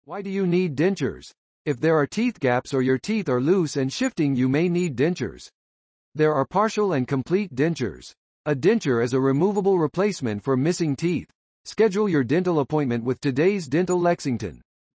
Why do you need dentures? If there are teeth gaps or your teeth are loose and shifting, you may need dentures. There are partial and complete dentures. A denture is a removable replacement for missing teeth. Schedule your dental appointment with Todays Dental Lexington.